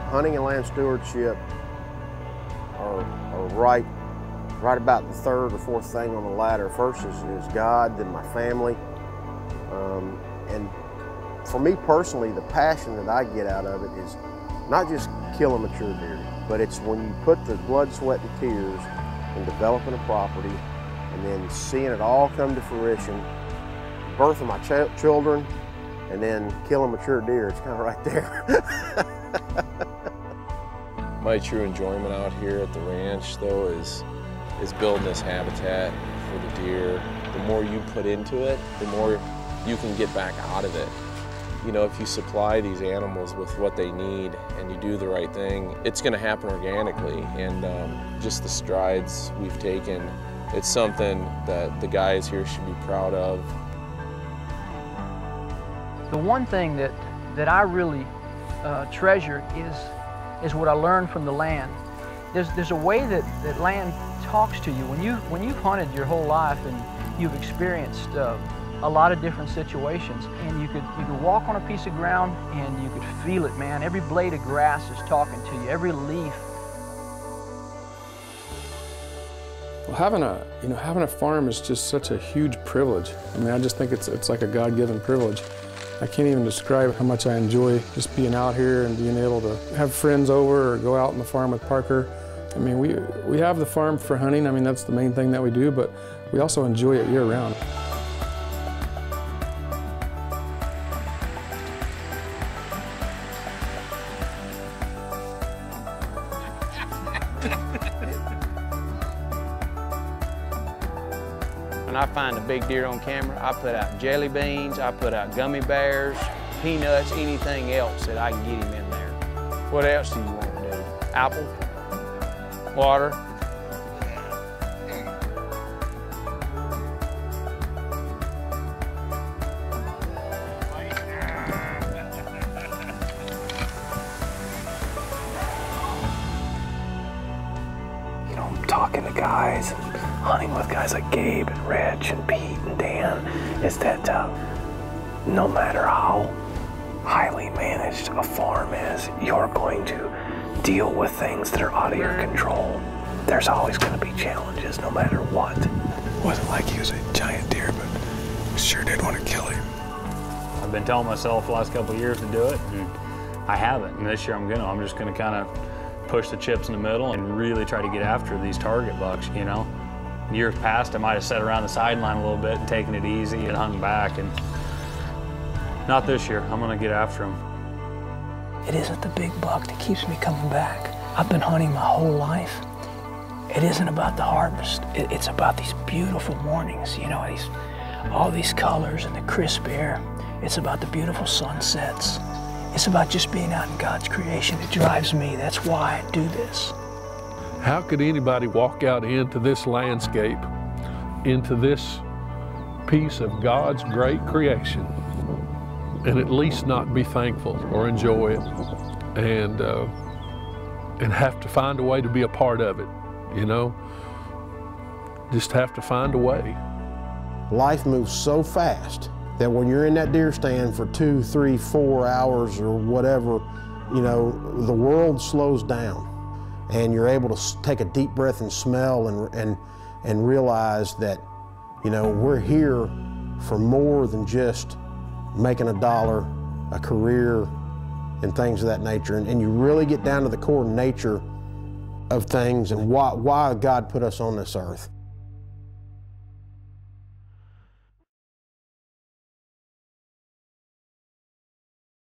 hunting and land stewardship are right about the third or fourth thing on the ladder. First is God, then my family. And for me personally, the passion that I get out of it is not just killing mature deer, but it's when you put the blood, sweat, and tears in developing a property and then seeing it all come to fruition, birth of my children, and then killing mature deer. It's kind of right there. My true enjoyment out here at the ranch, though, is building this habitat for the deer. The more you put into it, the more you can get back out of it. You know, if you supply these animals with what they need and you do the right thing, it's going to happen organically. And just the strides we've taken, it's something that the guys here should be proud of. The one thing that I really treasure is what I learned from the land. There's a way that land talks to you. When you've hunted your whole life and you've experienced a lot of different situations, and you could walk on a piece of ground and you could feel it, man. Every blade of grass is talking to you, every leaf. Well, having a farm is just such a huge privilege. I mean, I just think it's like a God-given privilege. I can't even describe how much I enjoy just being out here and being able to have friends over or go out on the farm with Parker. I mean, we have the farm for hunting. I mean, that's the main thing that we do, but we also enjoy it year-round. When I find a big deer on camera, I put out jelly beans, I put out gummy bears, peanuts, anything else that I can get him in there. What else do you want to do? Apple? Water? You know, I'm talking to guys and hunting with guys like Gabe and Rich and Pete and Dan, is that no matter how highly managed a farm is, you're going to deal with things that are out of your control. There's always going to be challenges no matter what. It wasn't like he was a giant deer, but we sure did want to kill him. I've been telling myself the last couple of years to do it, and I haven't. And this year I'm just going to kind of push the chips in the middle and really try to get after these target bucks, you know. Years past, I might have sat around the sideline a little bit and taken it easy and hung back, and not this year. I'm going to get after them. It isn't the big buck that keeps me coming back. I've been hunting my whole life. It isn't about the harvest. It's about these beautiful mornings, you know, all these colors and the crisp air. It's about the beautiful sunsets. It's about just being out in God's creation. It drives me. That's why I do this. How could anybody walk out into this landscape, into this piece of God's great creation, and at least not be thankful or enjoy it, and have to find a way to be a part of it, you know? Just have to find a way. Life moves so fast that when you're in that deer stand for 2, 3, 4 hours or whatever, you know, the world slows down. And you're able to take a deep breath and smell and realize that, you know, we're here for more than just making a dollar, a career, and things of that nature. And you really get down to the core nature of things and why God put us on this earth.